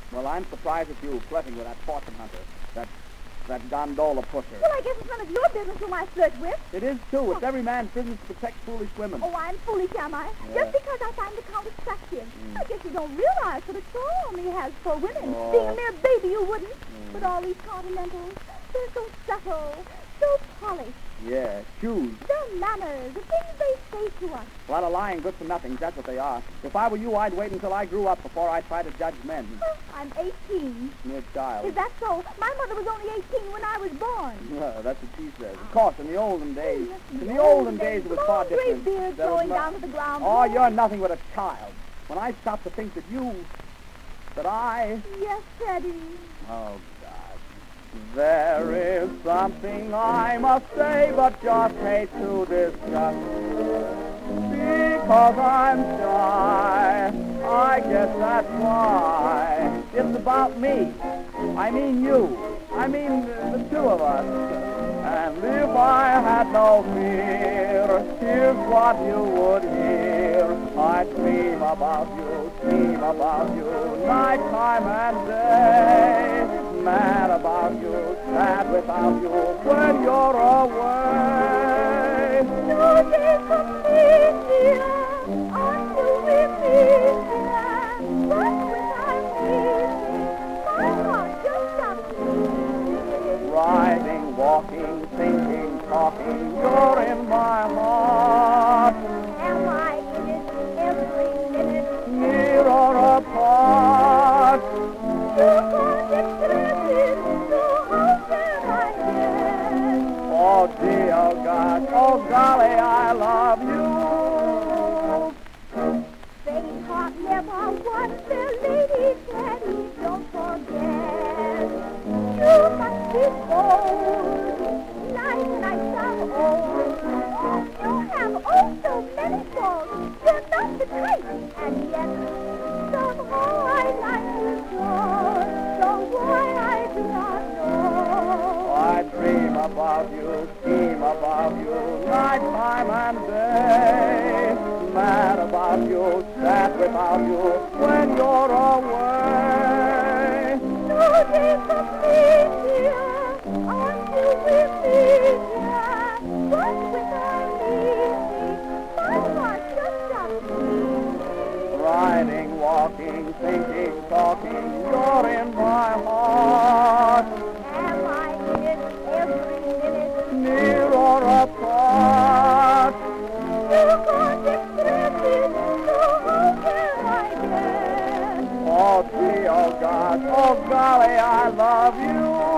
Well, I'm surprised at you flirting with that fortune hunter, that gondola pusher. Well, I guess it's none of your business whom I flirt with. It is, too. It's every man's business to protect foolish women. Oh, I'm foolish, am I? Yeah. Just because I find the Count attractive. I guess you don't realize what a charm he has for women. Oh. Being a mere baby, you wouldn't. But all these continentals, they're so subtle, so polished. Yeah, shoes. Their manners, the things they say to us. A lot of lying good for nothings, that's what they are. If I were you, I'd wait until I grew up before I tried to judge men. I'm 18. Mere child. Is that so? My mother was only 18 when I was born. That's what she says. Of course, in the olden days. In the olden days, it was far long gray different. beard There was flowing down to the ground. Oh, you're nothing but a child. When I stop to think that I... Yes, Teddy. Oh, God. There is something I must say, but just hate to discuss. Because I'm shy, I guess that's why. It's about me. I mean you. I mean the two of us. And if I had no fear, here's what you would hear. I'd dream about you, nighttime and day. Mad about you, sad without you, when you're away. No day for me, dear, until we meet here. But without me, my heart just stops beating. Riding, walking, thinking, talking, you're in my heart. Am I in it every minute? Near or apart. You can't express it, so how can I guess? Oh, gee, oh, gosh, oh, golly, I love you. Faint heart never won their lady, Teddy, don't forget. You must be bold, nice and old. You have oh so many faults, you're not the type, and yet somehow I like you so why I do not know. I dream about you, scheme about you, nighttime and day. Mad about you, sad without you, when you're away. No day for me, dear, until we meet here. But without me, my heart just stops beating. Riding, walking, thinking, talking, you're in my heart. Am I in it every minute? Near or apart. You can't express it, so how can I guess? Oh, gee, oh, God, oh, golly, I love you.